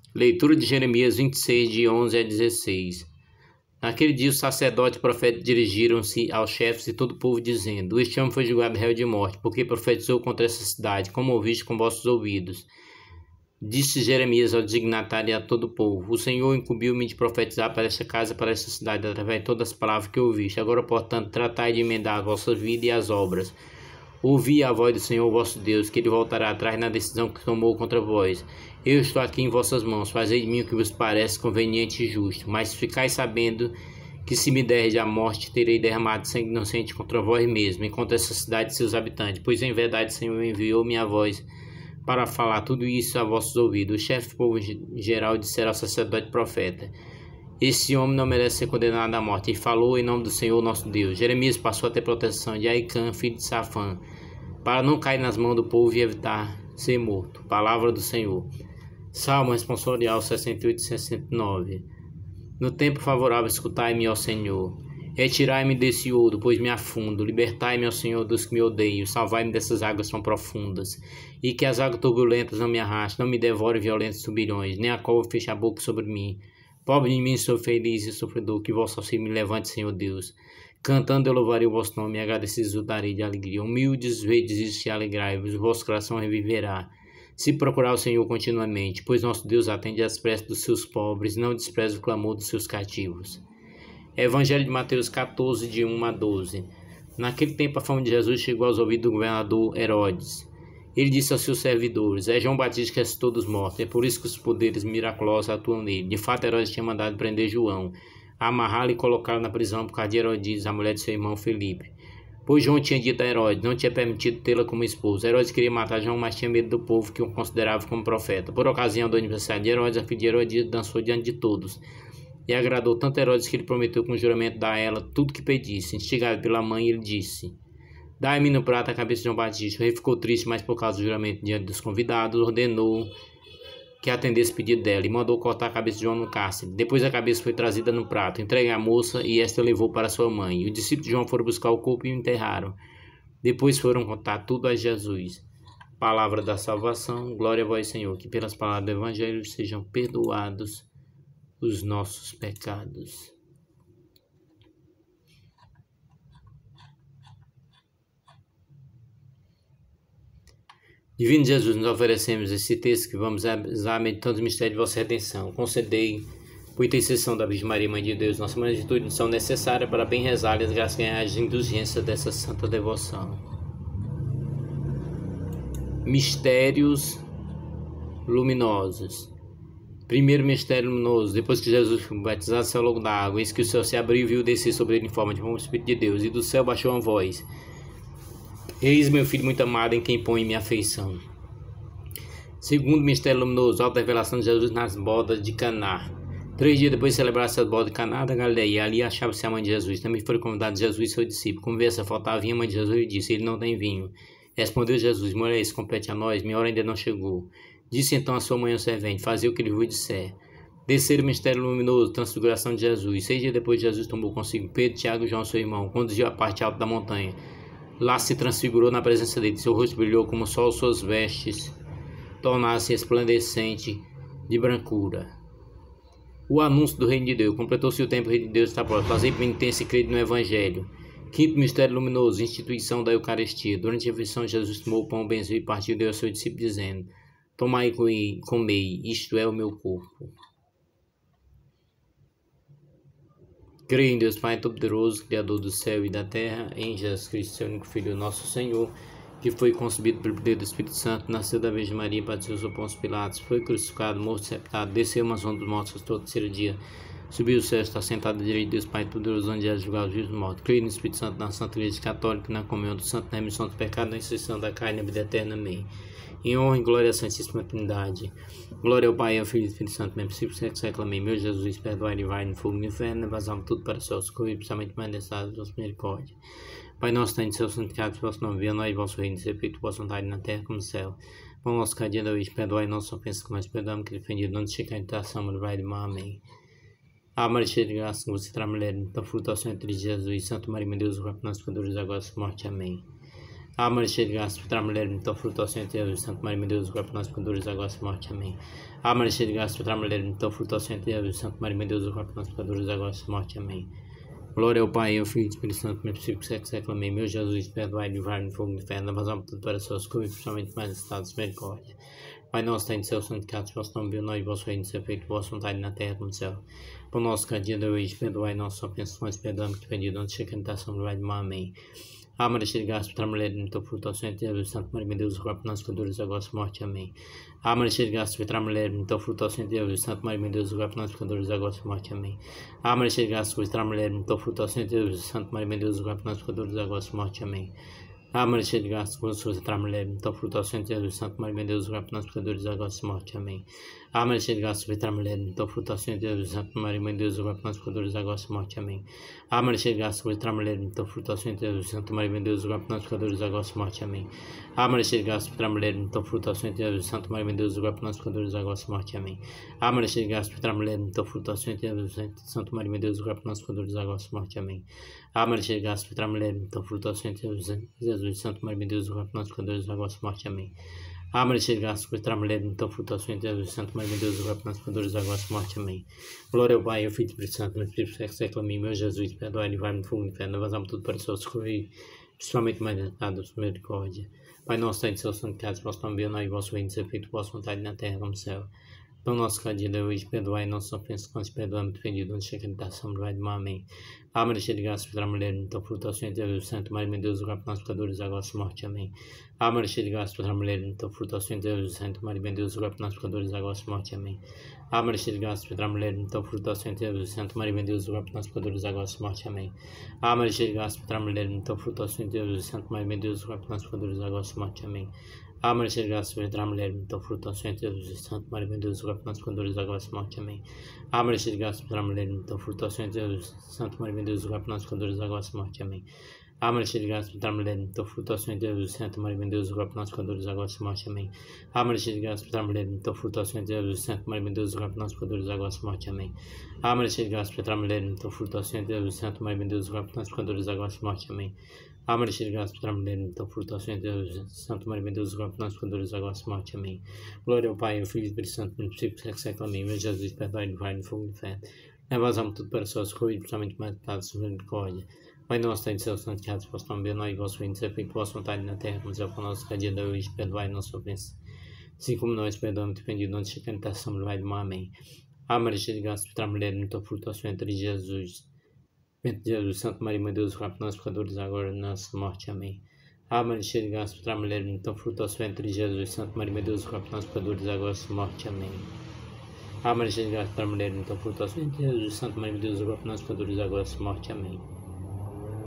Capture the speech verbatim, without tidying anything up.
Leitura de Jeremias vinte e seis, de onze a dezesseis. Naquele dia os sacerdotes e profetas dirigiram-se aos chefes de todo o povo, dizendo: Este homem foi julgado réu de morte, porque profetizou contra essa cidade, como ouviste com vossos ouvidos. Disse Jeremias ao dignatário e a todo o povo: O Senhor incumbiu-me de profetizar para esta casa, para esta cidade, através de todas as palavras que ouviste. Agora, portanto, tratai de emendar a vossa vida e as obras. Ouvi a voz do Senhor vosso Deus, que ele voltará atrás na decisão que tomou contra vós. Eu estou aqui em vossas mãos, fazei de mim o que vos parece conveniente e justo. Mas ficai sabendo que se me derdes a morte, terei derramado sangue inocente contra vós mesmos, e contra essa cidade e seus habitantes. Pois em verdade o Senhor enviou minha voz para falar tudo isso a vossos ouvidos. O chefe do povo geral disseram ao sacerdote profeta: Esse homem não merece ser condenado à morte. E falou em nome do Senhor nosso Deus. Jeremias passou a ter proteção de Aicã, filho de Safã, para não cair nas mãos do povo e evitar ser morto. Palavra do Senhor. Salmo responsorial sessenta e oito e sessenta e nove. No tempo favorável, escutai-me, ó Senhor. Retirai-me desse ouro, pois me afundo. Libertai-me, ó Senhor, dos que me odeiam. Salvai-me dessas águas tão profundas. E que as águas turbulentas não me arrastem, não me devorem violentos turbilhões, nem a cova feche a boca sobre mim. Pobre de mim, sou feliz e sofredor, que vosso auxílio me levante, Senhor Deus. Cantando eu louvarei o vosso nome, e agradecidos exultarei de alegria. Humildes, vedes isso e alegrai-vos, o vosso coração reviverá. Se procurar o Senhor continuamente, pois nosso Deus atende às preces dos seus pobres, não despreza o clamor dos seus cativos. Evangelho de Mateus catorze, de um a doze. Naquele tempo a fama de Jesus chegou aos ouvidos do governador Herodes. Ele disse aos seus servidores: É João Batista que ressuscitou dos mortos, é por isso que os poderes miraculosos atuam nele. De fato, Herodes tinha mandado prender João, amarrá-lo e colocá-lo na prisão por causa de Herodíades, a mulher de seu irmão Felipe. Pois João tinha dito a Herodes, não tinha permitido tê-la como esposa. Herodes queria matar João, mas tinha medo do povo que o considerava como profeta. Por ocasião do aniversário de Herodes, a filha de Herodíades dançou diante de todos. E agradou tanto a Herodes que ele prometeu com juramento dar a ela tudo que pedisse. Instigado pela mãe, ele disse: Dai-me no prato a cabeça de João Batista. O rei ficou triste, mas por causa do juramento diante dos convidados, ordenou que atendesse o pedido dela e mandou cortar a cabeça de João no cárcere. Depois a cabeça foi trazida no prato, entregue à moça e esta levou para sua mãe. E os discípulos de João foram buscar o corpo e o enterraram. Depois foram contar tudo a Jesus. Palavra da salvação, glória a vós, Senhor, que pelas palavras do Evangelho sejam perdoados os nossos pecados. Divino Jesus, nos oferecemos esse texto que vamos examinar meditando os mistérios de vossa redenção. Concedei, por intercessão da Virgem Maria, Mãe de Deus, nossa mãe de tudo, são necessárias para bem rezar e as graças ganhar as indulgências dessa santa devoção. Mistérios luminosos. Primeiro mistério luminoso: depois que Jesus foi batizado, saiu logo da água, eis que o céu se abriu e viu descer sobre ele em forma de um Espírito de Deus, e do céu baixou uma voz: Eis meu filho muito amado, em quem põe minha afeição. Segundo mistério luminoso: alta revelação de Jesus nas bodas de Caná. Três dias depois de celebrar essas bodas de Caná da Galileia, e ali achava-se a mãe de Jesus. Também foram convidados Jesus e seu discípulo. Como vê, faltava vinho, a mãe de Jesus e disse: Ele não tem vinho. Respondeu Jesus: Mulher, isso compete a nós, minha hora ainda não chegou. Disse então a sua mãe ao servente: Fazei o que ele vos disser. Terceiro mistério luminoso: transfiguração de Jesus. Seis dias depois, Jesus tomou consigo Pedro, Tiago e João, seu irmão, conduziu à parte alta da montanha. Lá se transfigurou na presença dele. Seu rosto brilhou como o sol, suas vestes tornaram-se resplandecentes de brancura. O anúncio do reino de Deus. Completou-se o tempo, o reino de Deus está próximo. Fazei penitência e crede no Evangelho. Quinto mistério luminoso: instituição da Eucaristia. Durante a refeição, Jesus tomou o pão, benzeu e partiu e deu ao seu discípulo, dizendo: Tomai e comei, isto é o meu corpo. Creio em Deus Pai Todo-Poderoso, Criador do céu e da terra, em Jesus Cristo, seu único Filho, nosso Senhor, que foi concebido pelo poder do Espírito Santo, nasceu da Virgem Maria, padeceu sob Pôncio Pilatos, foi crucificado, morto, sepultado, desceu uma zona dos mortos todo terceiro dia, subiu o céu, está sentado à direita de Deus Pai Todo-Poderoso, onde há de julgar os vivos e os mortos. Creio no Espírito Santo, na Santa Igreja Católica, na comunhão do Santo, na remissão dos pecados, na instituição da carne e na vida eterna. Amém. Em honra e glória à Santíssima Trindade. Glória ao Pai, ao Filho e ao Espírito Santo, mesmo princípio, sempre, século. Amém. Meu Jesus, perdoai e vai no fogo do inferno, levai tudo para o céu, socorro, principalmente mais necessário, vossa misericórdia. Pai nosso, que estais no céu, santificado seja o vosso nome, venha a nós vosso reino, seja feita a vossa vontade na terra como no céu. Pão nosso cada dia da hoje, perdoai nossas ofensas, que nós perdoamos, que defendido, não nos chegue a tentação, mas vai de mal. Amém. Ave Maria, cheia de graça, que você terá mulher, então fruto ao Senhor, Jesus, Santa Maria, meu Deus, o corpo nosso pecadores, agora e morte. Amém. A Maria cheia de graça, para a mulher, então fruto ao Senhor Jesus, Santa Maria, meu Deus, rogai por nós, pecadores, agora e morte. Amém. A Maria cheia de graça, para a mulher, então fruto ao Senhor Jesus, Santa Maria, meu Deus, rogai por nós, pecadores, agora e morte. Amém. Glória ao Pai, ao Filho e ao Espírito Santo, meu princípio, século, século, amém. Meu Jesus, perdoai, livrai-me do fogo do inferno, leva as almas todas para as suas cruzes, principalmente mais estados de misericórdia. Pai nosso, está em céu, santificado, vosso nome, venha a nós, vosso reino, seja feito, vossa vontade na terra como no céu. Por nosso cada dia de hoje, perdoai nossas ofensas, perdoamos que pedido, antes de a tentação, livrai de mal. Amém. A Maria cheia de graça, para a mulher, então fruto ao Senhor Jesus, Santa Maria, meu Deus, rogai por nós, pecadores, agora e morte. Amém. A Maria cheia de graça, para a mulher, então fruto ao Senhor Jesus, Santa Maria, meu Deus, rogai por nós, pecadores, agora e morte. Amém. A Maria cheia de graça, para a mulher, então fruto ao Senhor Jesus, Santa Maria, meu Deus, rogai por nós, pecadores, agora e morte. Amém. A Maria cheia de graça, para a mulher, então fruto ao Senhor Jesus, Santa Maria, meu Deus, rogai por nós, pecadores, agora e morte. Amém. A Maria cheia de graça, para a mulher, então fruto ao Senhor Jesus, Santa Maria, meu Deus, rogai por nós, pecadores, agora e morte. Amém. A Maria cheia de graça, para a mulher, então fruto ao Senhor Jesus, Santa Maria, meu Deus, rogai por nós, pecadores, agora e morte. Amém. A Maria cheia de graça, para a mulher, então fruto ao Senhor Jesus, Santa Maria, meu Deus, rogai por nós, pecadores, agora e morte. Amém. A Maria cheia de graça, para a mulher, então fruto ao Senhor Jesus, Santa Maria, meu Deus, rogai por nós, pecadores, agora e morte. Amém. A Maria cheia de graça, para a mulher, então fruto ao Senhor Jesus, Santa Maria, meu Deus, rogai por nós, pecadores, agora e morte. Amém. A Maria cheia de graça, para a mulher, então fruto ao Senhor Jesus, Santa Maria, meu Deus, rogai por nós, pecadores, agora e morte. Amém. Glória ao Pai, ao Filho e ao Espírito Santo, meu Espírito século, século, amém. Meu Jesus, perdoai, livrai-me do fogo do inferno, leva tudo para os seus correios, principalmente mais necessitados de misericórdia. Pai nosso, está em céu, santificado, vosso nome, venha a nós, vosso reino, seja feito, vossa vontade na terra como no céu. Pão nosso cada dia de hoje, perdoai nossas ofensas, quando se perdoamos, defendido, onde chega a tentação, livrai de mal. Amém. A Maria cheia de graça, para a mulher, então fruto ao Senhor Jesus, Santa Maria, meu Deus, rogai por nós, pecadores, agora e morte. Amém. A Maria cheia de graça, para a mulher, então fruto ao Senhor Jesus, Santa Maria, meu Deus, rogai por nós, pecadores, agora e morte. Amém. A Maria cheia de graça, para a mulher, então fruto ao Senhor Jesus, Santa Maria, meu Deus, rogai por nós, pecadores, agora e morte. Amém. A Maria cheia de graça, para a mulher, então fruto ao Senhor Jesus, Santa Maria, meu Deus, rogai por nós, pecadores, agora e morte. Amém. A Maria cheia de graça, para a mulher, então fruto ao Senhor Jesus, Santa Maria, meu Deus, rogai por nós, pecadores, agora e morte. Amém. A Maria cheia de graça, para a mulher, então fruto ao Senhor Jesus, Santa Maria, meu Deus, rogai por nós, pecadores, agora e morte. Amém. A Maria cheia de graça, para a mulher, então fruto ao Senhor Jesus, Santa Maria, meu Deus, rogai por nós, pecadores, agora e morte. Amém. A Maria cheia de graça, para a mulher, então fruto ao Senhor Jesus, Santa Maria, meu Deus, rogai por nós, pecadores, agora e morte. Amém. A Maria cheia de graça, para a mulher, então fruto ao Senhor Jesus, Santa Maria, meu Deus, rogai por nós, pecadores, agora e morte. Amém. A Maria cheia de graça, para a mulher, então fruto ao Senhor Jesus, Santa Maria, meu Deus, rogai por nós, pecadores, agora e morte. Amém. Glória ao Pai, ao Filho e ao Espírito Santo, no princípio, século, século, amém. Meu Jesus, perdoai, livrai-me do fogo do inferno, leva as almas tudo para as suas cruzes, principalmente mais estados de misericórdia. Pai nosso, está em céu, santificado, vosso nome, venha a nós, vosso reino, seja feito, vossa vontade na terra como no céu. Por nosso cada dia de hoje, perdoai nossas ofensas, assim como nós perdoamos, defendido, onde chega a tentação, livrai de mal. Amém. A Maria cheia de graça, para a mulher, então fruto ao Senhor Jesus, Jesus, Santa Maria, meu Deus, rogai por nós, pecadores, agora e na nossa morte. Amém. A Maria cheia de graça, para a mulher, então fruto ao Senhor Jesus, Santa Maria, meu Deus, rogai por nós, pecadores, agora e na morte. Amém. A Maria cheia de graça, para a mulher, então fruto ao Senhor Jesus, Santa Maria, meu Deus, rogai por nós, pecadores, agora e na morte. Amém.